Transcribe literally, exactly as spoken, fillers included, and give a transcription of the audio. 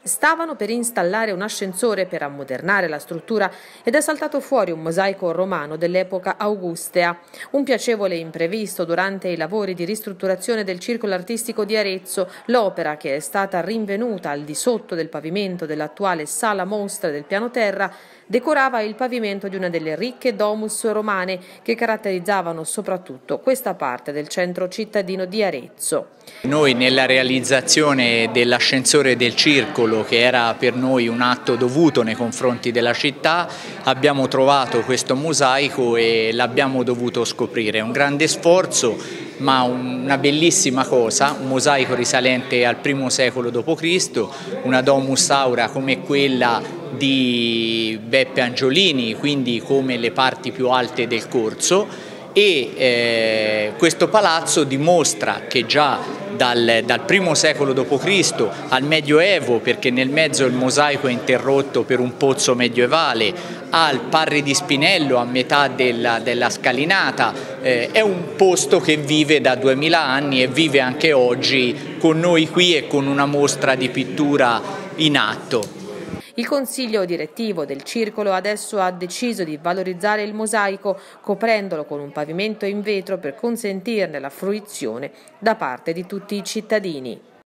Stavano per installare un ascensore per ammodernare la struttura ed è saltato fuori un mosaico romano dell'epoca augustea. Un piacevole imprevisto durante i lavori di ristrutturazione del Circolo Artistico di Arezzo. L'opera, che è stata rinvenuta al di sotto del pavimento dell'attuale sala mostre del piano terra, decorava il pavimento di una delle ricche domus romane che caratterizzavano soprattutto questa parte del centro cittadino di Arezzo. Noi nella realizzazione dell'ascensore del circolo, che era per noi un atto dovuto nei confronti della città, abbiamo trovato questo mosaico e l'abbiamo dovuto scoprire. È un grande sforzo, ma una bellissima cosa, un mosaico risalente al primo secolo dopo Cristo, una domus aurea come quella di Beppe Angiolini, quindi come le parti più alte del corso. E eh, questo palazzo dimostra che già dal, dal primo secolo dopo Cristo al Medioevo, perché nel mezzo il mosaico è interrotto per un pozzo medievale, al Parri di Spinello a metà della, della scalinata, eh, è un posto che vive da duemila anni e vive anche oggi con noi qui e con una mostra di pittura in atto. Il consiglio direttivo del circolo adesso ha deciso di valorizzare il mosaico coprendolo con un pavimento in vetro per consentirne la fruizione da parte di tutti i cittadini.